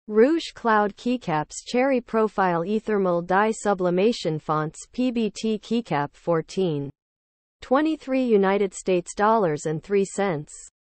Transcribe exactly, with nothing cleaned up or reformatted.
Rouge Cloud Keycaps Cherry Profile Ethermal Dye Sublimation Fonts P B T Keycap fourteen twenty-three United States dollars and three cents.